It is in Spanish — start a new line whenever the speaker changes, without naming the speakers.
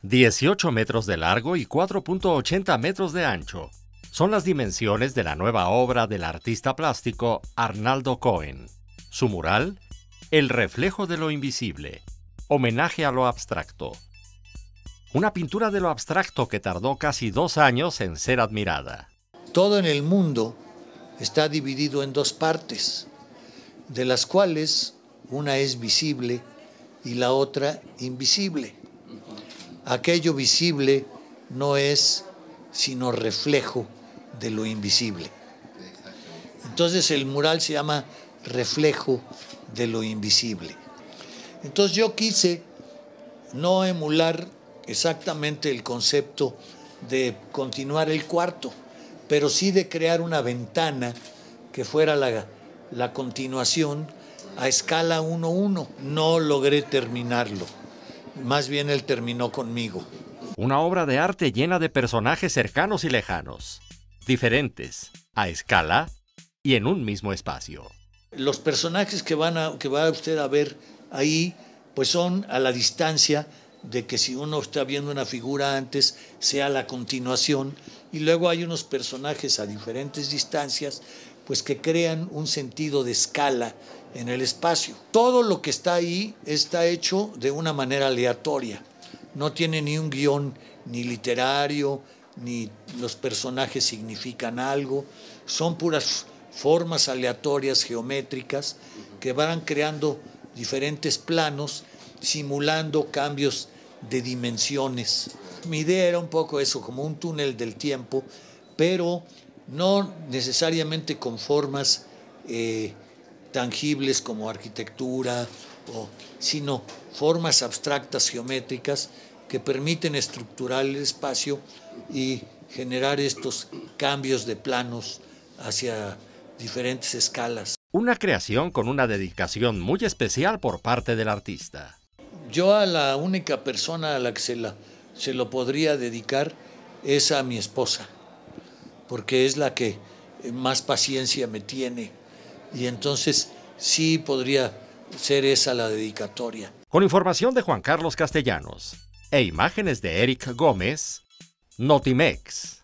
18 metros de largo y 4.80 metros de ancho. Son las dimensiones de la nueva obra del artista plástico Arnaldo Cohen. Su mural, El reflejo de lo invisible, homenaje a lo abstracto. Una pintura de lo abstracto que tardó casi 2 años en ser admirada.
Todo en el mundo está dividido en 2 partes, de las cuales una es visible y la otra invisible. Aquello visible no es sino reflejo de lo invisible. Entonces el mural se llama Reflejo de lo invisible. Entonces yo quise no emular exactamente el concepto de continuar el cuarto, pero sí de crear una ventana que fuera la continuación a escala 1:1. No logré terminarlo, más bien él terminó conmigo.
Una obra de arte llena de personajes cercanos y lejanos, diferentes, a escala y en un mismo espacio.
Los personajes que va usted a ver ahí, pues son a la distancia de que si uno está viendo una figura antes, sea la continuación, y luego hay unos personajes a diferentes distancias, pues que crean un sentido de escala en el espacio. Todo lo que está ahí está hecho de una manera aleatoria, no tiene ni un guión ni literario, ni los personajes significan algo, son puras formas aleatorias geométricas que van creando diferentes planos, simulando cambios de dimensiones. Mi idea era un poco eso, como un túnel del tiempo, pero no necesariamente con formas tangibles como arquitectura, sino formas abstractas geométricas que permiten estructurar el espacio y generar estos cambios de planos hacia diferentes escalas.
Una creación con una dedicación muy especial por parte del artista.
Yo a la única persona a la que se lo podría dedicar es a mi esposa, porque es la que más paciencia me tiene, y entonces sí podría ser esa la dedicatoria.
Con información de Juan Carlos Castellanos e imágenes de Eric Gómez, Notimex.